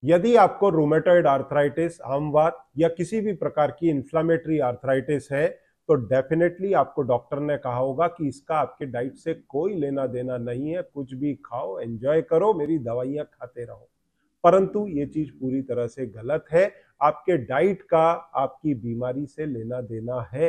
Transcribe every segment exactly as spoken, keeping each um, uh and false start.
यदि आपको rheumatoid arthritis, आमवात या किसी भी प्रकार की इन्फ्लामेटरी आर्थराइटिस है तो डेफिनेटली आपको डॉक्टर ने कहा होगा कि इसका आपके डाइट से कोई लेना देना नहीं है, कुछ भी खाओ, एंजॉय करो, मेरी दवाइयां खाते रहो। परंतु ये चीज पूरी तरह से गलत है। आपके डाइट का आपकी बीमारी से लेना देना है।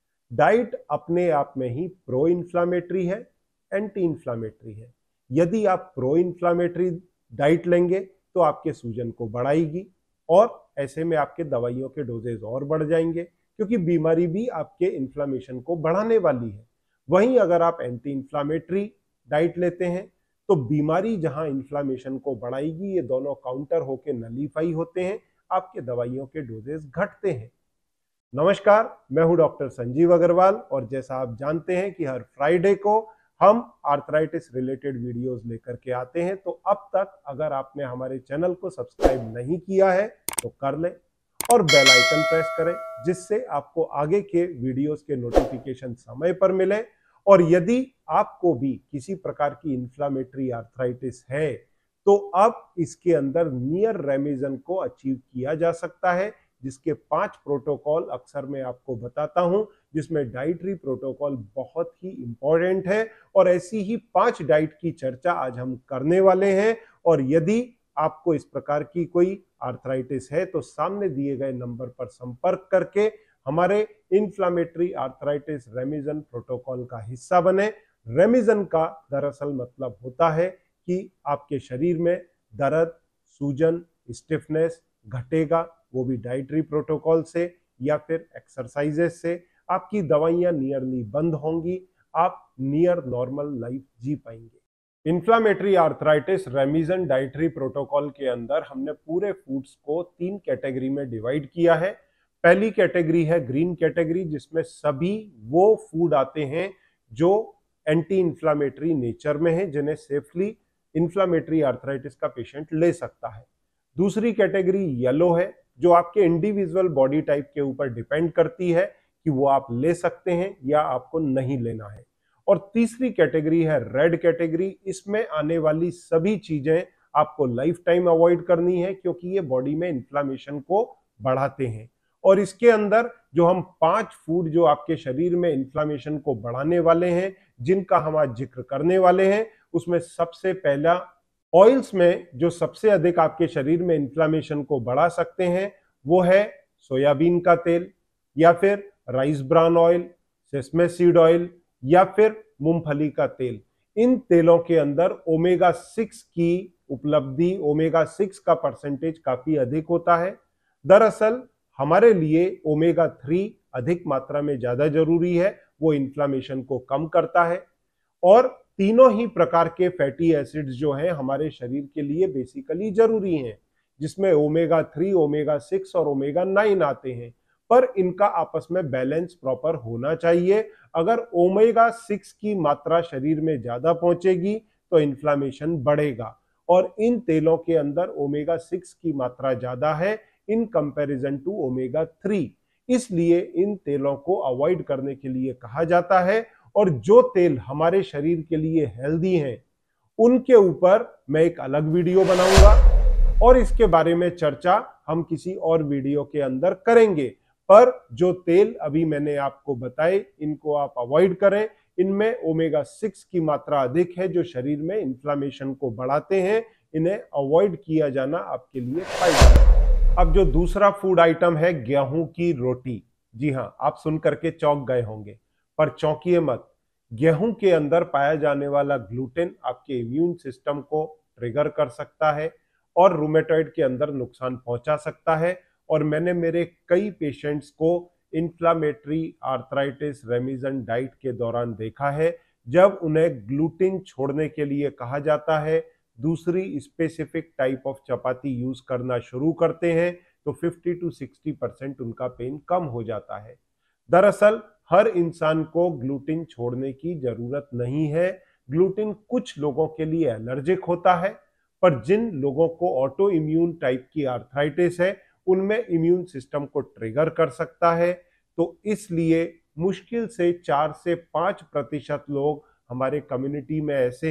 डाइट अपने आप में ही प्रो इन्फ्लामेटरी है, एंटी इन्फ्लामेटरी है। यदि आप प्रो इन्फ्लामेटरी डाइट लेंगे तो आपके सूजन को बढ़ाएगी और ऐसे में आपके दवाइयों के डोजेज और बढ़ जाएंगे, क्योंकि बीमारी भी आपके इन्फ्लामेशन को बढ़ाने वाली है। वहीं अगर आप एंटी इन्फ्लामेटरी डाइट लेते हैं तो बीमारी जहां इन्फ्लामेशन को बढ़ाएगी, ये दोनों काउंटर होकर नलीफाई होते हैं, आपके दवाइयों के डोजेज घटते हैं। नमस्कार, मैं हूं डॉक्टर संजीव अग्रवाल और जैसा आप जानते हैं कि हर फ्राइडे को हम आर्थराइटिस रिलेटेड वीडियोस लेकर के आते हैं। तो अब तक अगर आपने हमारे चैनल को सब्सक्राइब नहीं किया है तो कर लें और बेल आइकन प्रेस करें, जिससे आपको आगे के वीडियोस के नोटिफिकेशन समय पर मिले। और यदि आपको भी किसी प्रकार की इन्फ्लामेटरी आर्थराइटिस है तो अब इसके अंदर नियर रेमिजन को अचीव किया जा सकता है, जिसके पांच प्रोटोकॉल अक्सर मैं आपको बताता हूं, जिसमें डाइटरी प्रोटोकॉल बहुत ही इंपॉर्टेंट है। और ऐसी ही पांच डाइट की चर्चा आज हम करने वाले हैं। और यदि आपको इस प्रकार की कोई आर्थराइटिस है तो सामने दिए गए नंबर पर संपर्क करके हमारे इन्फ्लामेटरी आर्थराइटिस रेमिजन प्रोटोकॉल का हिस्सा बने। रेमिजन का दरअसल मतलब होता है कि आपके शरीर में दर्द, सूजन, स्टिफनेस घटेगा, वो भी डाइटरी प्रोटोकॉल से या फिर एक्सरसाइजेस से। आपकी दवाइयां नियरली बंद होंगी, आप नियर नॉर्मल लाइफ जी पाएंगे। Inflammatory arthritis remission dietary protocol के अंदर हमने पूरे फूड्स को तीन कैटेगरी में डिवाइड किया है। पहली कैटेगरी है ग्रीन कैटेगरी, जिसमें सभी वो फूड आते हैं जो एंटी इन्फ्लामेटरी नेचर में है, जिन्हें सेफली इन्फ्लामेटरी आर्थराइटिस का पेशेंट ले सकता है। दूसरी कैटेगरी येलो है, जो आपके इंडिविजुअल बॉडी टाइप के ऊपर डिपेंड करती है कि वो आप ले सकते हैं या आपको नहीं लेना है। और तीसरी कैटेगरी है रेड कैटेगरी। इसमें आने वाली सभी चीजें आपको लाइफ टाइम अवॉइड करनी है, क्योंकि ये बॉडी में इन्फ्लामेशन को बढ़ाते हैं। और इसके अंदर जो हम पांच फूड जो आपके शरीर में इन्फ्लामेशन को बढ़ाने वाले हैं, जिनका हम आज जिक्र करने वाले हैं, उसमें सबसे पहला ऑयल्स में जो सबसे अधिक आपके शरीर में इन्फ्लामेशन को बढ़ा सकते हैं वो है सोयाबीन का तेल, या फिर rice bran oil, sesame seed oil, या फिर मूंगफली का तेल। इन तेलों के अंदर ओमेगा सिक्स की उपलब्धि, ओमेगा सिक्स का परसेंटेज काफी अधिक होता है। दरअसल हमारे लिए ओमेगा थ्री अधिक मात्रा में ज्यादा जरूरी है, वो इन्फ्लामेशन को कम करता है। और तीनों ही प्रकार के फैटी एसिड्स जो हैं हमारे शरीर के लिए बेसिकली जरूरी हैं, जिसमें ओमेगा थ्री, ओमेगा सिक्स और ओमेगा नाइन आते हैं। पर इनका आपस में बैलेंस प्रॉपर होना चाहिए। अगर ओमेगा सिक्स की मात्रा शरीर में ज्यादा पहुंचेगी तो इन्फ्लामेशन बढ़ेगा, और इन तेलों के अंदर ओमेगा सिक्स की मात्रा ज्यादा है in comparison to omega three. इसलिए इन तेलों को अवॉइड करने के लिए कहा जाता है। और जो तेल हमारे शरीर के लिए हेल्दी हैं, उनके ऊपर मैं एक अलग वीडियो बनाऊंगा और इसके बारे में चर्चा हम किसी और वीडियो के अंदर करेंगे। पर जो तेल अभी मैंने आपको बताए, इनको आप अवॉइड करें। इनमें ओमेगा सिक्स की मात्रा अधिक है, जो शरीर में इन्फ्लामेशन को बढ़ाते हैं। इन्हें अवॉइड किया जाना आपके लिए फायदा। अब जो दूसरा फूड आइटम है, गेहूं की रोटी। जी हाँ, आप सुन करके चौंक गए होंगे, पर चौंकिए मत। गेहूं के अंदर पाया जाने वाला ग्लूटेन आपके इम्यून सिस्टम को ट्रिगर कर सकता है और रूमेटॉइड के अंदर नुकसान पहुंचा सकता है। और मैंने मेरे कई पेशेंट्स को इन्फ्लामेटरी आर्थराइटिस रेमिजन डाइट के दौरान देखा है, जब उन्हें ग्लूटेन छोड़ने के लिए कहा जाता है, दूसरी specific type of chapati use करना शुरू करते हैं, तो फिफ्टी टू सिक्सटी परसेंट उनका पेन कम हो जाता है। दरअसल हर इंसान को ग्लूटेन छोड़ने की जरूरत नहीं है। ग्लूटेन कुछ लोगों के लिए एलर्जिक होता है, पर जिन लोगों को ऑटो इम्यून टाइप की आर्थराइटिस है, उनमें इम्यून सिस्टम को ट्रिगर कर सकता है। तो इसलिए मुश्किल से चार से पांच प्रतिशत लोग हमारे कम्युनिटी में ऐसे हैं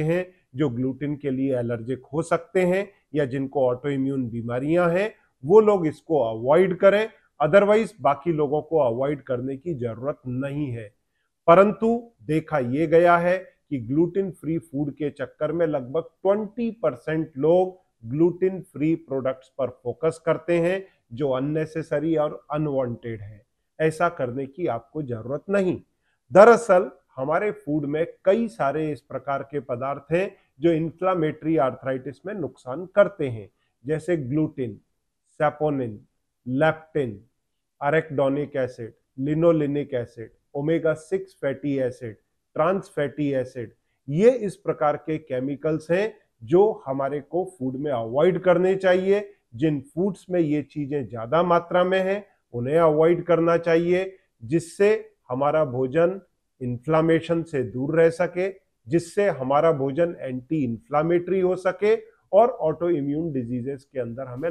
जो ग्लूटेन के लिए एलर्जिक हो सकते हैं या जिनको ऑटो इम्यून बीमारियां हैं, वो लोग इसको अवॉइड करें। अदरवाइज बाकी लोगों को अवॉइड करने की जरूरत नहीं है। परंतु देखा यह गया है कि ग्लूटेन फ्री फूड के चक्कर में लगभग बीस परसेंट लोग ग्लूटेन फ्री प्रोडक्ट्स पर फोकस करते हैं, जो अननेसेसरी और अनवांटेड है। ऐसा करने की आपको जरूरत नहीं। दरअसल हमारे फूड में कई सारे इस प्रकार के पदार्थ हैं जो इन्फ्लामेटरी आर्थराइटिस में नुकसान करते हैं, जैसे gluten, saponin, leptin, arachidonic acid, linolenic acid, omega six fatty acid, trans fatty acid. ये इस प्रकार के केमिकल्स हैं जो हमारे को फूड में अवॉइड करने चाहिए। जिन फूड्स में ये चीजें ज्यादा मात्रा में हैं उन्हें अवॉइड करना चाहिए, जिससे हमारा भोजन इन्फ्लामेशन से दूर रह सके, जिससे हमारा भोजन एंटी इन्फ्लामेटरी हो सके और ऑटो इम्यून डिजीजेस के अंदर हमें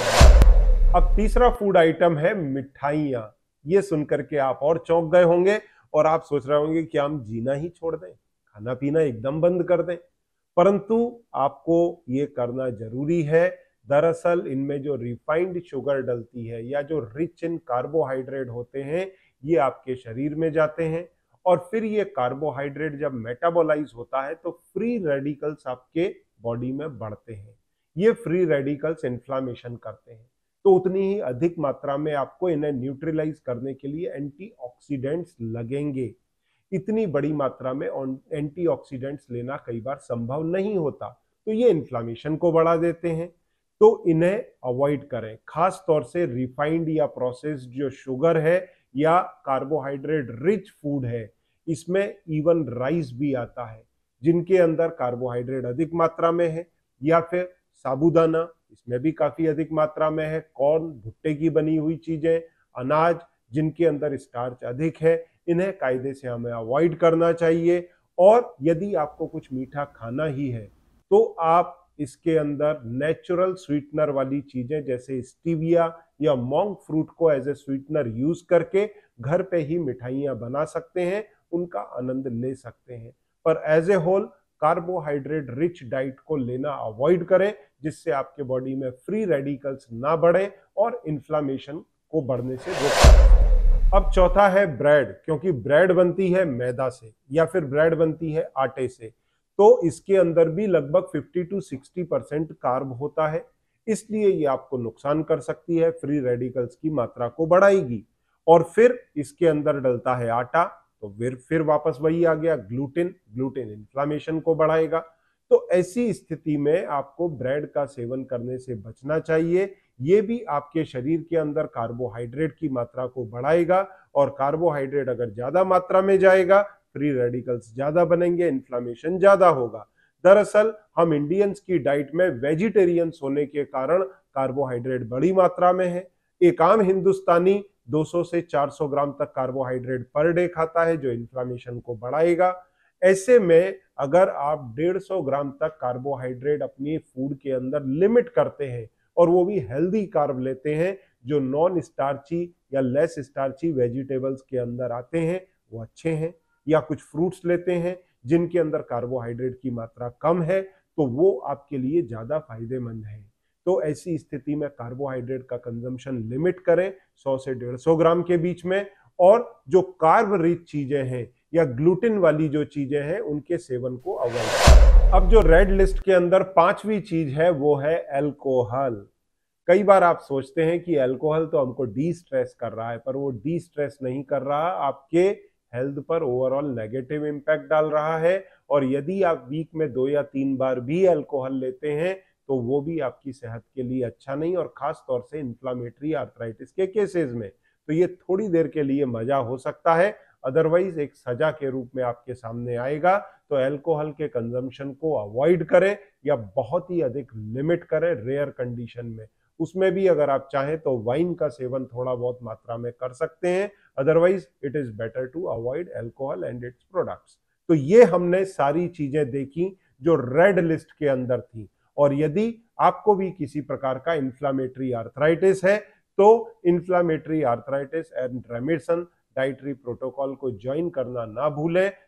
लाभ। अब तीसरा फूड आइटम है मिठाइयां। ये सुनकर के आप और चौंक गए होंगे और आप सोच रहे होंगे कि हम जीना ही छोड़ दें, खाना पीना एकदम बंद कर दें। परंतु आपको ये करना जरूरी है। दरअसल इनमें जो रिफाइंड शुगर डलती है या जो रिच इन कार्बोहाइड्रेट होते हैं, ये आपके शरीर में जाते हैं और फिर ये कार्बोहाइड्रेट जब मेटाबोलाइज होता है तो फ्री रेडिकल्स आपके बॉडी में बढ़ते हैं। ये फ्री रेडिकल्स इन्फ्लामेशन करते हैं, तो उतनी ही अधिक मात्रा में आपको इन्हें न्यूट्रलाइज करने के लिए एंटीऑक्सीडेंट्स लगेंगे। इतनी बड़ी मात्रा में एंटीऑक्सीडेंट्स लेना कई बार संभव नहीं होता, तो ये इन्फ्लामेशन को बढ़ा देते हैं। तो इन्हें अवॉइड करें। खास तौर से रिफाइंड या प्रोसेस्ड जो शुगर है या कार्बोहाइड्रेट रिच फूड है, इसमें इवन राइस भी आता है जिनके अंदर कार्बोहाइड्रेट अधिक मात्रा में है, या फिर साबूदाना, इसमें भी काफी अधिक मात्रा में है। कॉर्न, भुट्टे की बनी हुई चीजें, अनाज जिनके अंदर स्टार्च अधिक है, इन्हें कायदे से हमें अवॉइड करना चाहिए। और यदि आपको कुछ मीठा खाना ही है तो आप इसके अंदर नेचुरल स्वीटनर वाली चीजें जैसे स्टीविया या मोंक फ्रूट को एज ए स्वीटनर यूज करके घर पे ही मिठाइयां बना सकते हैं, उनका आनंद ले सकते हैं। पर as a whole carbohydrate rich diet को लेना अवॉइड करें, जिससे आपके बॉडी में फ्री रेडिकल्स ना बढ़े और इन्फ्लामेशन को बढ़ने से रोकें। अब चौथा है ब्रेड, क्योंकि ब्रेड बनती है मैदा से या फिर ब्रेड बनती है आटे से, तो इसके अंदर भी लगभग पचास टू साठ परसेंट कार्ब होता है, इसलिए ये आपको नुकसान कर सकती है, फ्री रेडिकल्स की मात्रा को बढ़ाएगी। और फिर इसके अंदर डलता है आटा, तो फिर फिर वापस वही आ गया ग्लूटेन। ग्लूटेन इन्फ्लामेशन को बढ़ाएगा। तो ऐसी स्थिति में आपको ब्रेड का सेवन करने से बचना चाहिए। ये भी आपके शरीर के अंदर कार्बोहाइड्रेट की मात्रा को बढ़ाएगा, और कार्बोहाइड्रेट अगर ज्यादा मात्रा में जाएगा, फ्री रेडिकल्स ज्यादा बनेंगे, इन्फ्लामेशन ज्यादा होगा। दरअसल हम इंडियंस की डाइट में वेजिटेरियंस होने के कारण कार्बोहाइड्रेट बड़ी मात्रा में है। एक आम हिंदुस्तानी दो सौ से चार सौ ग्राम तक कार्बोहाइड्रेट पर डे खाता है, जो इन्फ्लामेशन को बढ़ाएगा। ऐसे में अगर आप डेढ़ सौ ग्राम तक कार्बोहाइड्रेट अपनी फूड के अंदर लिमिट करते हैं और वो भी हेल्दी कार्ब लेते हैं, जो नॉन स्टार्ची या लेस स्टार्ची वेजिटेबल्स के अंदर आते हैं, वो अच्छे हैं। या कुछ फ्रूट्स लेते हैं जिनके अंदर कार्बोहाइड्रेट की मात्रा कम है, तो वो आपके लिए ज्यादा फायदेमंद है। तो ऐसी स्थिति में कार्बोहाइड्रेट का कंजम्पशन लिमिट करें सौ से डेढ़ सौ ग्राम के बीच में, और जो कार्ब रिच चीजें हैं या ग्लूटेन वाली जो चीजें हैं उनके सेवन को अवॉइड करें। अब जो रेड लिस्ट के अंदर पांचवी चीज है वो है अल्कोहल। कई बार आप सोचते हैं कि अल्कोहल तो हमको डी स्ट्रेस कर रहा है, पर वो डी स्ट्रेस नहीं कर रहा, आपके हेल्थ पर ओवरऑल नेगेटिव इंपैक्ट डाल रहा है। और यदि आप वीक में दो या तीन बार भी अल्कोहल लेते हैं तो वो भी आपकी सेहत के लिए अच्छा नहीं, और खास तौर से इन्फ्लामेटरी आर्थराइटिस के केसेस में तो ये थोड़ी देर के लिए मजा हो सकता है, अदरवाइज एक सजा के रूप में आपके सामने आएगा। तो अल्कोहल के कंजम्पशन को अवॉइड करें या बहुत ही अधिक लिमिट करें रेयर कंडीशन में। उसमें भी अगर आप चाहें तो वाइन का सेवन थोड़ा बहुत मात्रा में कर सकते हैं, otherwise it is better to avoid alcohol and its products. तो ये हमने सारी चीजें देखी जो रेड लिस्ट के अंदर थी। और यदि आपको भी किसी प्रकार का इन्फ्लामेटरी आर्थराइटिस है तो inflammatory arthritis and remission dietary protocol को ज्वाइन करना ना भूलें,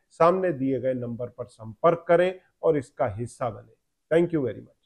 सामने दिए गए नंबर पर संपर्क करें और इसका हिस्सा बने। Thank you very much.